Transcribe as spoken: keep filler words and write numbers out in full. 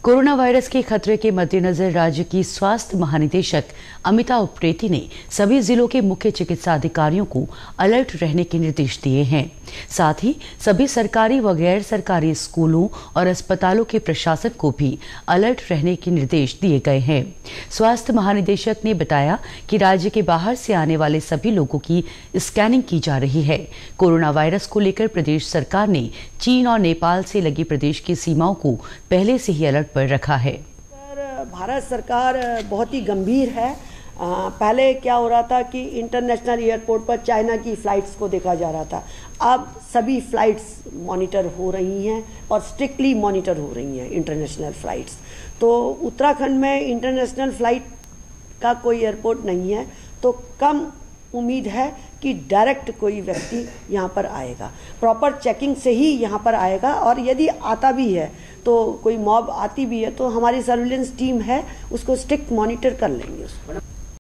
Corona virus के खतरे के मद्देनजर राज्य की स्वास्थ्य महानिदेशक अमिता उप्रेती ने सभी जिलों के मुख्य चिकित्सा अधिकारियों को अलर्ट रहने के निर्देश दिए हैं। साथ ही सभी सरकारी व गैर सरकारी स्कूलों और अस्पतालों के प्रशासन को भी अलर्ट रहने के निर्देश दिए गए हैं। स्वास्थ्य महानिदेशक ने बताया कि राज्य के बाहर से आने वाले सभी लोगों की स्कैनिंग की जा रही है। कोरोना वायरस को लेकर प्रदेश सरकार ने चीन और नेपाल से लगी प्रदेश की सीमाओं को पहले से ही अलर्ट पर रखा है। भारत सरकार बहुत ही गंभीर है। आ, पहले क्या हो रहा था कि इंटरनेशनल एयरपोर्ट पर चाइना की फ़्लाइट्स को देखा जा रहा था। अब सभी फ़्लाइट्स मॉनिटर हो रही हैं और स्ट्रिक्टली मॉनिटर हो रही हैं इंटरनेशनल फ़्लाइट्स। तो उत्तराखंड में इंटरनेशनल फ़्लाइट का कोई एयरपोर्ट नहीं है, तो कम उम्मीद है कि डायरेक्ट कोई व्यक्ति यहाँ पर आएगा। प्रॉपर चेकिंग से ही यहाँ पर आएगा, और यदि आता भी है तो कोई मॉब आती भी है तो हमारी सर्विलेंस टीम है, उसको स्ट्रिक्ट मॉनिटर कर लेंगे उसको।